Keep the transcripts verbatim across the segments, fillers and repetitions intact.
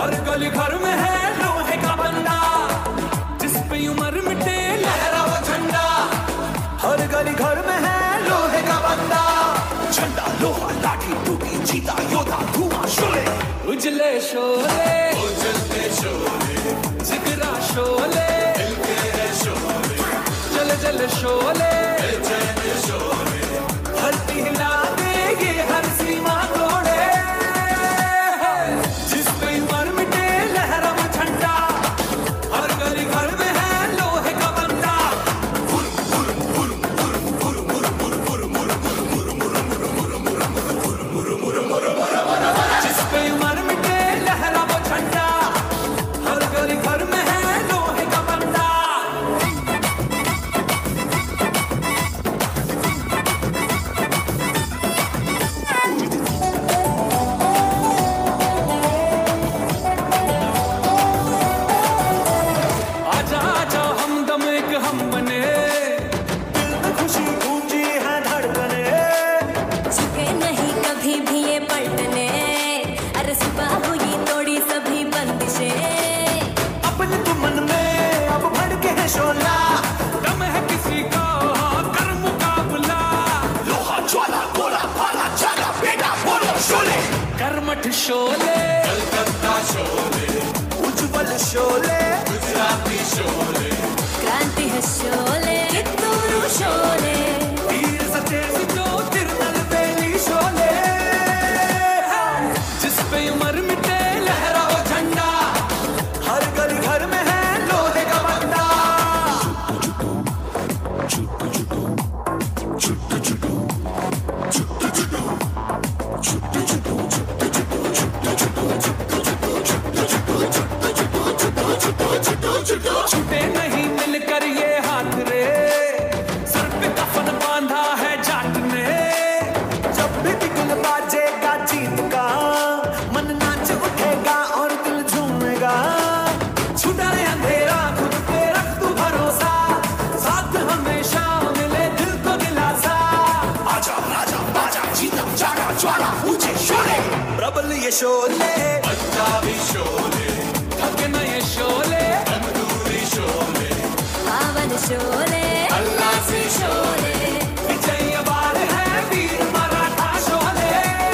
हर गली घर में है लोहे का बंदा, जिस पे उम्र मिटे लहरा वो झंडा। हर गली घर में है लोहे का बंदा, झंडा लोहा लाठी टूटी चीता योद्धा धुआं शोले। उजले शोले उजलते शोले, जिगरा शोले मिलके है शोले, जल जल शोले चैन शोले। धरती हिला दे ये हर सीमा तोड़े, जिस पे उम्र मिटे लहरा वो झंडा। हर गली घर में है लोहे का बंदा। जिस पे उम्र मिटे लहरा वो झंडा, हर गली घर में है लोहे का बंदा। आजा आजा हमदम एक हम बने, दिल में खुशी गूंजी है धड़कने। झुके नहीं कभी भी ये पलटने, अरे सुबह हुई तोड़ी सभी बंदिशें। अपने तुमन में अब भड़के है शोला, दम है किसी का कर मुकाबला। लोहा ज्वाला गोला भाला चाला बेटा बोलो शोले। कर्मठ शोले कलकत्ता शोले, उज्जवल शोले गुजराती शोले। क्रांति है शोले कित्तूरू शोले, तीर सचे जो तिरनल बेली शोले। जिस पे उम्र मिटे लहरा वो झंडा, हर गली घर में है लोहे का बंदा। छूटे नहीं मिलकर ये हाथ रे, सर पे कफन बांधा है जाट ने। जब भी बिगुल बाजेगा जीत का, मन नाच उठेगा और दिल झूमेगा। छुड़ाए अंधेरा खुद पे रख तू भरोसा, साथ हमेशा मिले दिल को दिलासा। आजा राजा बाजा जीता जागा ज्वाला ऊंचे शोले। प्रबल ये शोले पंजाबी शोले, थके न ये शोले तंदूरी शोले। पावन शोले अल्लाह से शोले, विजय बार है वीर मराठा शोले।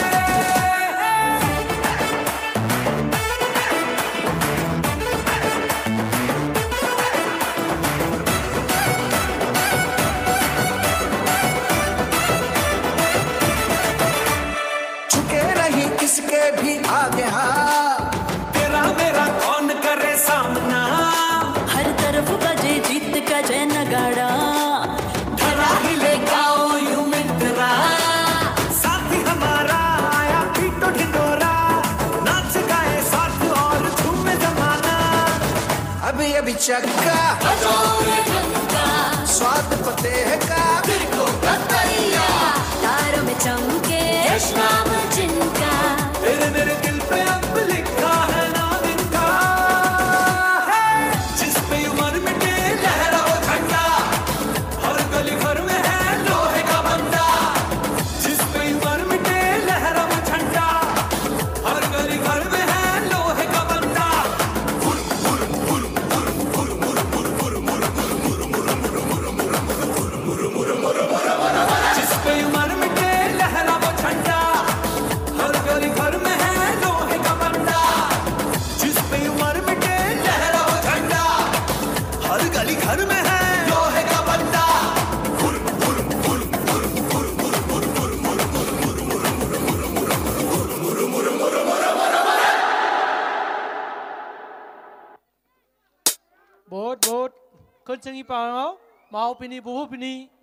झुके नहीं किसके भी आगे, हाँ तेरा मेरा कौन करे सामना। हर तरफ बजे जीत का जय नगाड़ा, धरा हिले गाओ यूं मित्रा, साथी हमारा आया पीटो ढिंडोरा। नाच गाए साथ और झूमे जमाना। अभी अभी चक्का स्वाद फतेह का, दिल को कतैया तारों में चमके यश नाम जिनका। तेरे मेरे दिल पे अब लिखा है नाम इनका। जिस पे उम्र मिटे लहरा वो झंडा, हर गली घर में है लोहे का बंदा। जिस पे उम्र मिटे लहरा वो झंडा, हर गली घर में है लोहे का बंदा। जिस पे उम्र मिटे लहरा वो झंडा, हर गली घर में है लोहे का बंदा। जिस पे उम्र मिटे लहरा वो झंडा, हर गली घर में है लोहे का बंदा। Bột bột, con chân y bảo nó, mau pini bố pini.